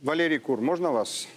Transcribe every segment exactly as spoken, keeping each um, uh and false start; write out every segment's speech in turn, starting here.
Валерий Кур, можно вас?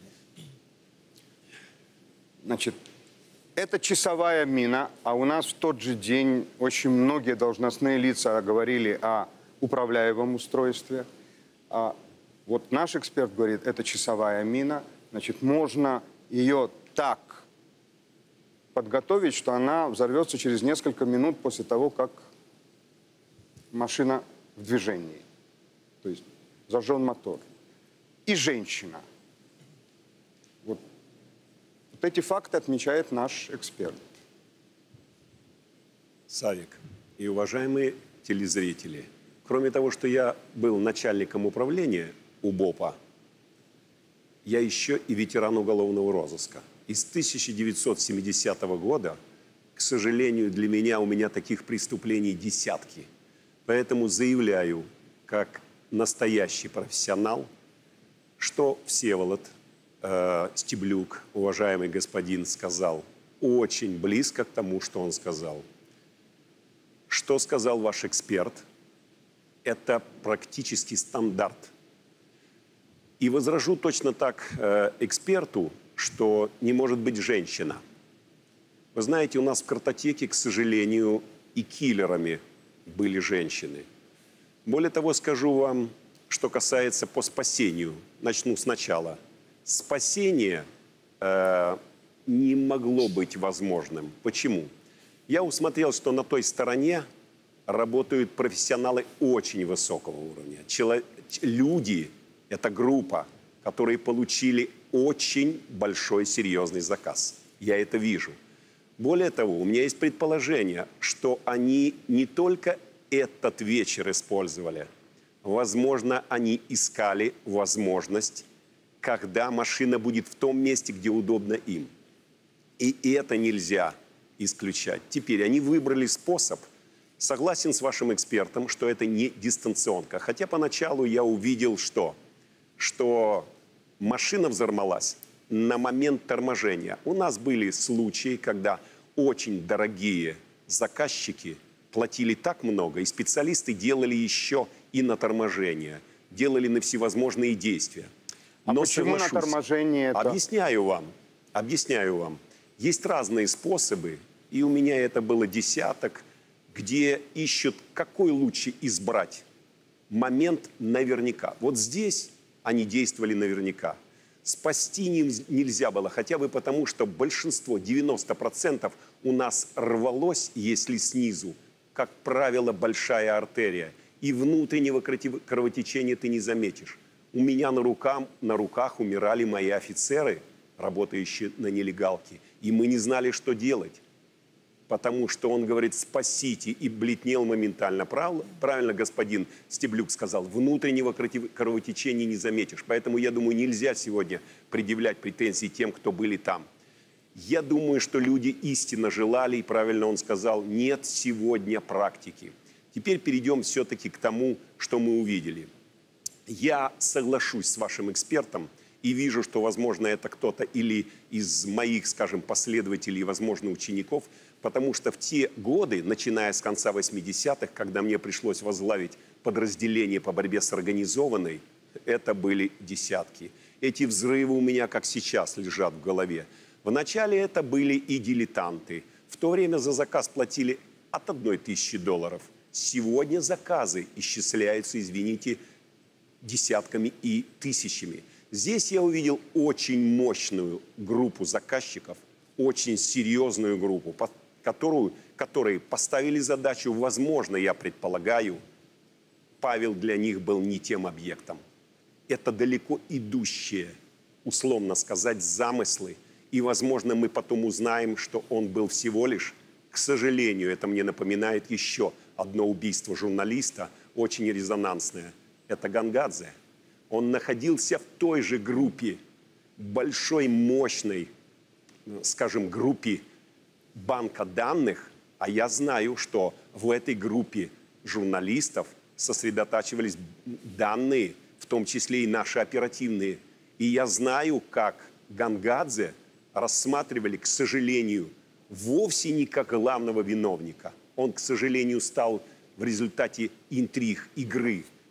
Значит, это часовая мина, а у нас в тот же день очень многие должностные лица говорили о управляемом устройстве. А вот наш эксперт говорит, это часовая мина, значит, можно ее так подготовить, что она взорвется через несколько минут после того, как машина в движении. То есть зажжен мотор. И женщина. Вот, вот эти факты отмечает наш эксперт. Савик и уважаемые телезрители, кроме того, что я был начальником управления УБОПа, я еще и ветеран уголовного розыска. И с тысяча девятьсот семидесятого года, к сожалению, для меня, у меня таких преступлений десятки. Поэтому заявляю, как настоящий профессионал, что Всеволод э, Стеблюк, уважаемый господин, сказал очень близко к тому, что он сказал. Что сказал ваш эксперт, это практически стандарт. И возражу точно так э, эксперту, что не может быть женщина. Вы знаете, у нас в картотеке, к сожалению, и киллерами были женщины. Более того, скажу вам, что касается по спасению. Начну сначала. Спасение э, не могло быть возможным. Почему? Я усмотрел, что на той стороне работают профессионалы очень высокого уровня. Чело... Люди, это группа, которые получили очень большой серьезный заказ. Я это вижу. Более того, у меня есть предположение, что они не только этот вечер использовали. Возможно, они искали возможность, когда машина будет в том месте, где удобно им. И это нельзя исключать. Теперь они выбрали способ. Согласен с вашим экспертом, что это не дистанционка. Хотя поначалу я увидел, что, что машина взорвалась на момент торможения. У нас были случаи, когда очень дорогие заказчики платили так много, и специалисты делали еще и на торможение, делали на всевозможные действия. А Но почему на торможение это? Объясняю вам, объясняю вам. Есть разные способы, и у меня это было десяток, где ищут, какой лучше избрать момент наверняка. Вот здесь они действовали наверняка. Спасти нельзя было, хотя бы потому, что большинство, девяносто процентов у нас рвалось, если снизу, как правило, большая артерия. И внутреннего кровотечения ты не заметишь. У меня на руках, на руках умирали мои офицеры, работающие на нелегалке. И мы не знали, что делать. Потому что он говорит, спасите, и бледнел моментально. Правильно, правильно господин Стеблюк сказал, внутреннего кровотечения не заметишь. Поэтому, я думаю, нельзя сегодня предъявлять претензии тем, кто были там. Я думаю, что люди истинно желали, и правильно он сказал, нет сегодня практики. Теперь перейдем все-таки к тому, что мы увидели. Я соглашусь с вашим экспертом и вижу, что, возможно, это кто-то или из моих, скажем, последователей, возможно, учеников, потому что в те годы, начиная с конца восьмидесятых, когда мне пришлось возглавить подразделение по борьбе с организованной, это были десятки. Эти взрывы у меня, как сейчас, лежат в голове. Вначале это были и дилетанты. В то время за заказ платили от одной тысячи долларов. Сегодня заказы исчисляются, извините, десятками и тысячами. Здесь я увидел очень мощную группу заказчиков, очень серьезную группу, которую, которые поставили задачу, возможно, я предполагаю, Павел для них был не тем объектом. Это далеко идущие, условно сказать, замыслы. И, возможно, мы потом узнаем, что он был всего лишь, к сожалению, это мне напоминает еще одно убийство журналиста, очень резонансное. Это Гангадзе. Он находился в той же группе, большой, мощной, скажем, группе банка данных. А я знаю, что в этой группе журналистов сосредотачивались данные, в том числе и наши оперативные. И я знаю, как Гангадзе рассматривали, к сожалению, вовсе не как главного виновника. Он, к сожалению, стал в результате интриг, игры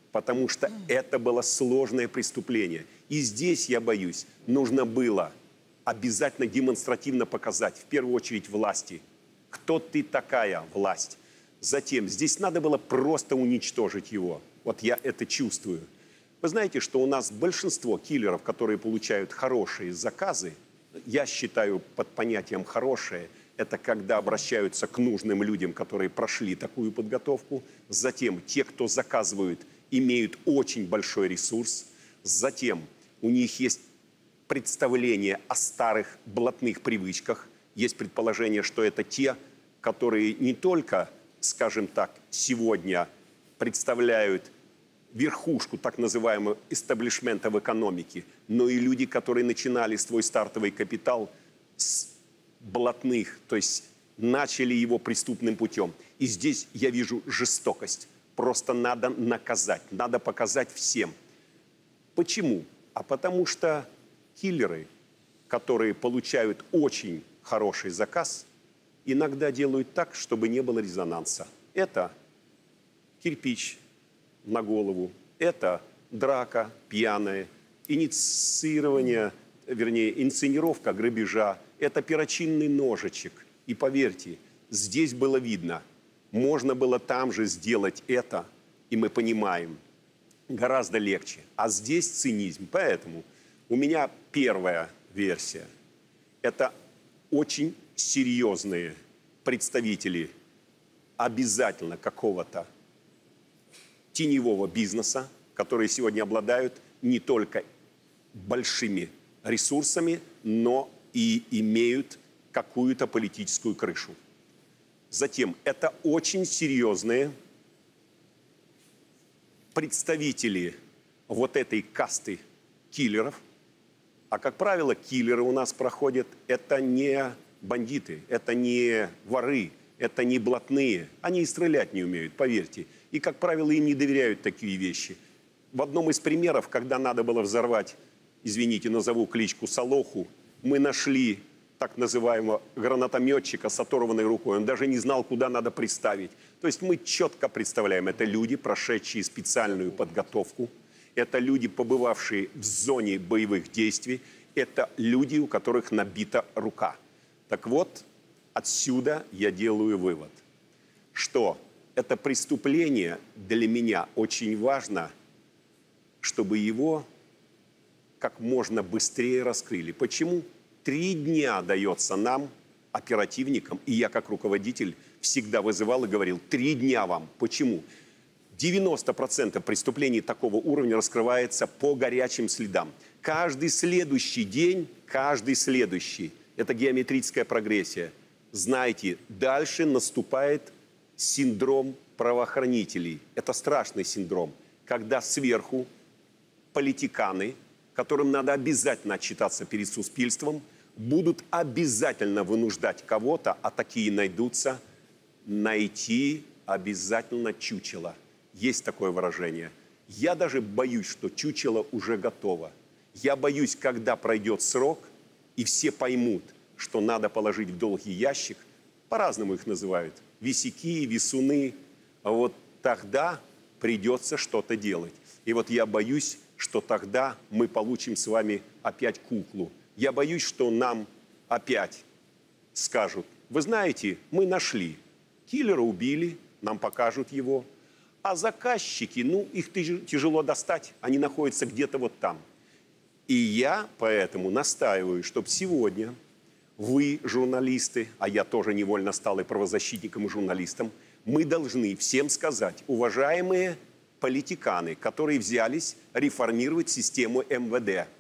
потому что это было сложное преступление. И здесь, я боюсь, нужно было обязательно демонстративно показать, в первую очередь, власти, кто ты такая, власть. Затем здесь надо было просто уничтожить его. Вот я это чувствую. Вы знаете, что у нас большинство киллеров, которые получают хорошие заказы, я считаю под понятием «хорошие», это когда обращаются к нужным людям, которые прошли такую подготовку. Затем те, кто заказывают, имеют очень большой ресурс. Затем у них есть представление о старых блатных привычках. Есть предположение, что это те, которые не только, скажем так, сегодня представляют верхушку так называемого эстаблишмента в экономике, но и люди, которые начинали свой стартовый капитал с блатных, то есть начали его преступным путем. И здесь я вижу жестокость. Просто надо наказать, надо показать всем. Почему? А потому что киллеры, которые получают очень хороший заказ, иногда делают так, чтобы не было резонанса. Это кирпич на голову, это драка пьяная, инициирование, вернее, инсценировка грабежа, это перочинный ножичек. И поверьте, здесь было видно, можно было там же сделать это, и мы понимаем, гораздо легче. А здесь цинизм. Поэтому у меня первая версия. Это очень серьезные представители обязательно какого-то теневого бизнеса, которые сегодня обладают не только большими ресурсами, но и имеют какую-то политическую крышу. Затем, это очень серьезные представители вот этой касты киллеров. А, как правило, киллеры у нас проходят, это не бандиты, это не воры, это не блатные. Они и стрелять не умеют, поверьте. И, как правило, им не доверяют такие вещи. В одном из примеров, когда надо было взорвать, извините, назову кличку Солоху, мы нашли так называемого гранатометчика с оторванной рукой. Он даже не знал, куда надо приставить. То есть мы четко представляем, это люди, прошедшие специальную подготовку, это люди, побывавшие в зоне боевых действий, это люди, у которых набита рука. Так вот, отсюда я делаю вывод, что это преступление для меня очень важно, чтобы его как можно быстрее раскрыли. Почему? Три дня дается нам, оперативникам, и я как руководитель всегда вызывал и говорил, три дня вам. Почему? девяносто процентов преступлений такого уровня раскрывается по горячим следам. Каждый следующий день, каждый следующий, это геометрическая прогрессия. Знаете, дальше наступает синдром правоохранителей. Это страшный синдром, когда сверху политиканы, которым надо обязательно отчитаться перед суспільством, будут обязательно вынуждать кого-то, а такие найдутся, найти обязательно чучело. Есть такое выражение. Я даже боюсь, что чучело уже готово. Я боюсь, когда пройдет срок, и все поймут, что надо положить в долгий ящик, по-разному их называют, висяки, висуны, а вот тогда придется что-то делать. И вот я боюсь, что тогда мы получим с вами опять куклу. Я боюсь, что нам опять скажут, вы знаете, мы нашли, киллера убили, нам покажут его, а заказчики, ну, их тяжело достать, они находятся где-то вот там. И я поэтому настаиваю, чтобы сегодня вы, журналисты, а я тоже невольно стал и правозащитником, и журналистом, мы должны всем сказать, уважаемые политиканы, которые взялись реформировать систему эм вэ дэ,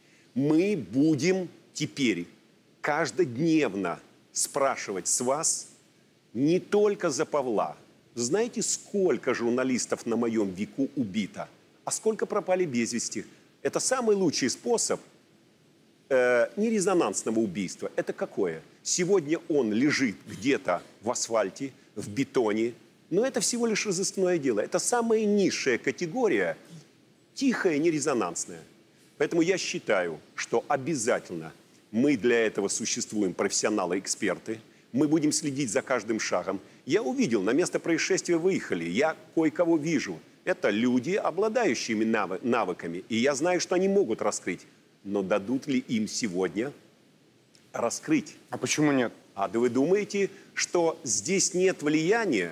мы будем теперь каждодневно спрашивать с вас не только за Павла. Знаете, сколько журналистов на моем веку убито, а сколько пропали без вести? Это самый лучший способ э, нерезонансного убийства. Это какое? Сегодня он лежит где-то в асфальте, в бетоне, но это всего лишь разыскное дело. Это самая низшая категория, тихая, нерезонансная. Поэтому я считаю, что обязательно мы для этого существуем, профессионалы-эксперты. Мы будем следить за каждым шагом. Я увидел, на место происшествия выехали. Я кое-кого вижу. Это люди, обладающими навы- навыками. И я знаю, что они могут раскрыть. Но дадут ли им сегодня раскрыть? А почему нет? А да вы думаете, что здесь нет влияния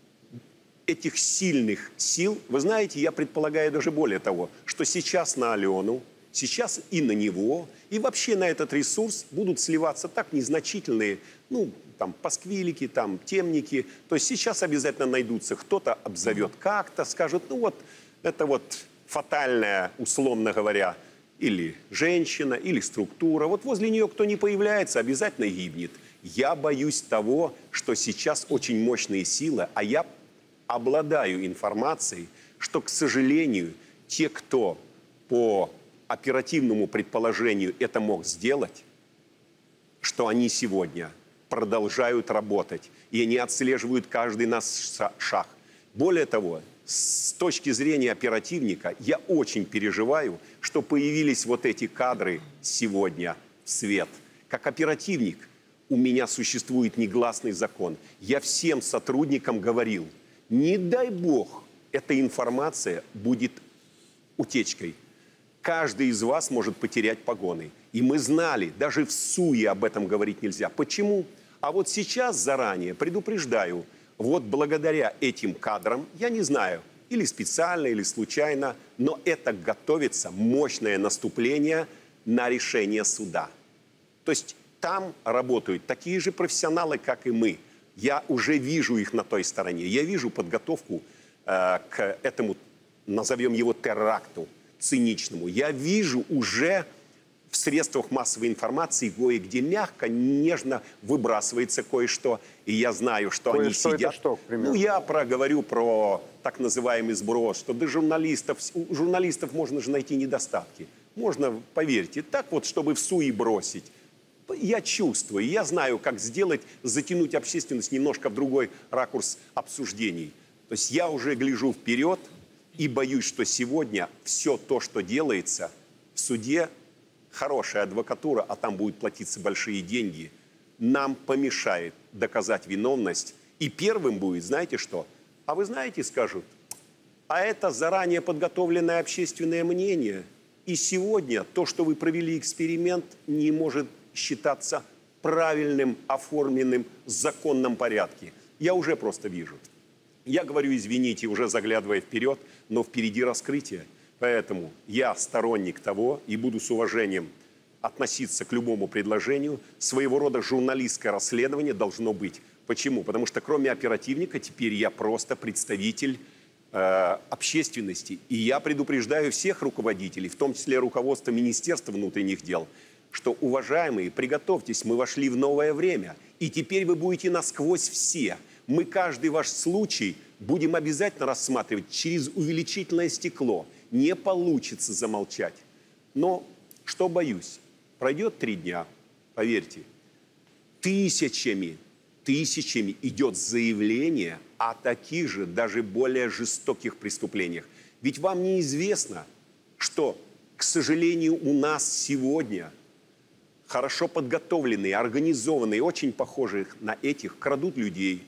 этих сильных сил? Вы знаете, я предполагаю даже более того, что сейчас на Алену, сейчас и на него, и вообще на этот ресурс будут сливаться так незначительные, ну, там, пасквилики, там, темники. То есть сейчас обязательно найдутся, кто-то обзовет как-то, скажет, ну вот, это вот фатальная, условно говоря, или женщина, или структура. Вот возле нее кто не появляется, обязательно гибнет. Я боюсь того, что сейчас очень мощные силы, а я обладаю информацией, что, к сожалению, те, кто по оперативному предположению это мог сделать, что они сегодня продолжают работать, и они отслеживают каждый наш шаг. Более того, с точки зрения оперативника, я очень переживаю, что появились вот эти кадры сегодня в свет. Как оперативник у меня существует негласный закон. Я всем сотрудникам говорил, не дай бог, эта информация будет утечкой. Каждый из вас может потерять погоны. И мы знали, даже в СУЕ об этом говорить нельзя. Почему? А вот сейчас заранее предупреждаю, вот благодаря этим кадрам, я не знаю, или специально, или случайно, но это готовится мощное наступление на решение суда. То есть там работают такие же профессионалы, как и мы. Я уже вижу их на той стороне. Я вижу подготовку э, к этому, назовем его, теракту циничному. Я вижу уже в средствах массовой информации кое-где мягко, нежно выбрасывается кое-что. И я знаю, что они сидят. Это что, к примеру? Ну, я проговорю про так называемый сброс, что до журналистов, у журналистов можно же найти недостатки. Можно, поверьте, так вот, чтобы в СУИ бросить. Я чувствую, я знаю, как сделать, затянуть общественность немножко в другой ракурс обсуждений. То есть я уже гляжу вперед и боюсь, что сегодня все то, что делается в суде, хорошая адвокатура, а там будут платиться большие деньги, нам помешает доказать виновность. И первым будет, знаете что? А вы знаете, скажут, а это заранее подготовленное общественное мнение. И сегодня то, что вы провели эксперимент, не может считаться правильным, оформленным в законном порядке. Я уже просто вижу. Я говорю, извините, уже заглядывая вперед, но впереди раскрытие. Поэтому я сторонник того и буду с уважением относиться к любому предложению. Своего рода журналистское расследование должно быть. Почему? Потому что кроме оперативника теперь я просто представитель э, общественности. И я предупреждаю всех руководителей, в том числе руководство Министерства внутренних дел, что, уважаемые, приготовьтесь, мы вошли в новое время. И теперь вы будете насквозь все. Мы каждый ваш случай будем обязательно рассматривать через увеличительное стекло. Не получится замолчать. Но что боюсь? Пройдет три дня, поверьте, тысячами, тысячами идет заявление о таких же, даже более жестоких преступлениях. Ведь вам неизвестно, что, к сожалению, у нас сегодня хорошо подготовленные, организованные, очень похожие на этих, крадут людей.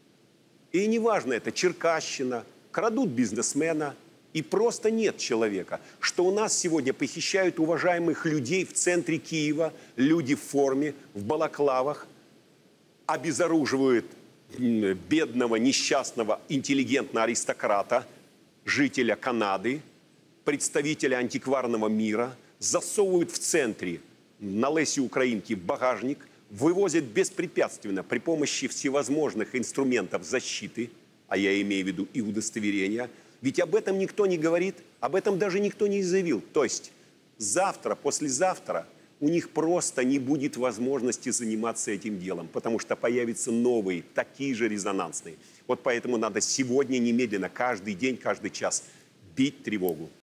И неважно, это черкащина, крадут бизнесмена, и просто нет человека. Что у нас сегодня похищают уважаемых людей в центре Киева, люди в форме, в балаклавах, обезоруживают бедного, несчастного, интеллигентного аристократа, жителя Канады, представителя антикварного мира, засовывают в центре на Лесе Украинки в багажник, вывозят беспрепятственно при помощи всевозможных инструментов защиты, а я имею в виду и удостоверения. Ведь об этом никто не говорит, об этом даже никто не заявил. То есть завтра, послезавтра у них просто не будет возможности заниматься этим делом, потому что появятся новые, такие же резонансные. Вот поэтому надо сегодня немедленно, каждый день, каждый час бить тревогу.